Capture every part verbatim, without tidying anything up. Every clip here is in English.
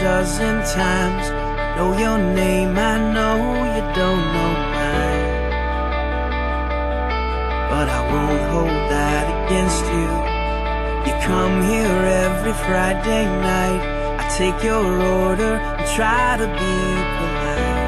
dozen times. I know your name, I know you don't know mine, but I won't hold that against you. You come here every Friday night. I take your order and try to be polite,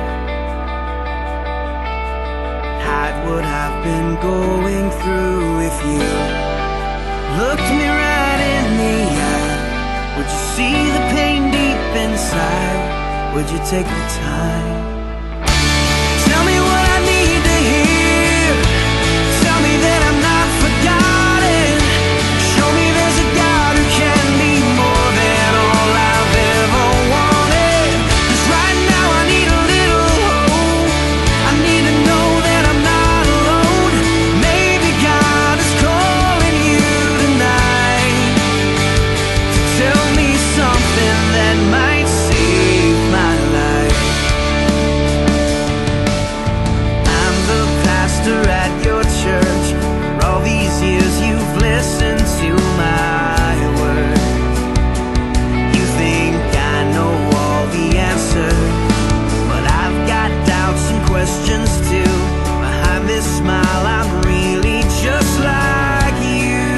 hide what I've been going through. If you looked me right in the eye, would you see the pain deep inside? Would you take the time? Tell me what I need to hear. Tell me that I'm not forgotten. Show me there's a God who can be more than all I've ever wanted. 'Cause right now I need a little hope. I need to know that I'm not alone. Maybe God is calling you tonight to tell me something that might save my life. I'm the pastor at your church. For all these years you've listened to my word. You think I know all the answers, but I've got doubts and questions too. Behind this smile I'm really just like you,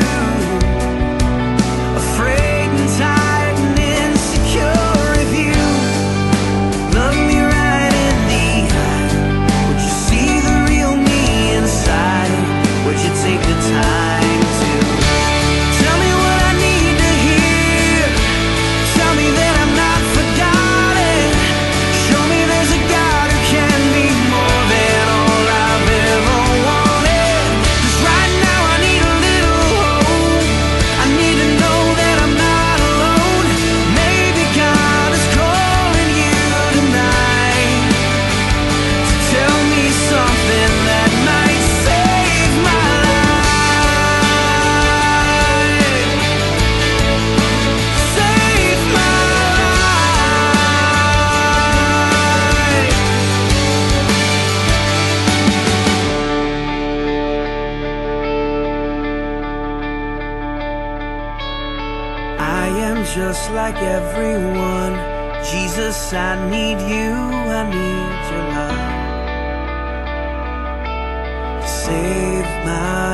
afraid and tired and insecure. If you look me right in the eye, would you see the real me inside? Would you take the time to tell me what I need to hear? Tell me that I'm not forgotten. Show me there's a God who can be more than all I've ever wanted. 'Cause right now I need a little hope. I need to know that I'm not alone. Maybe God is calling you tonight to tell me something that might save my life. Save my life. I am just like everyone. Jesus, I need you, I need your love to save my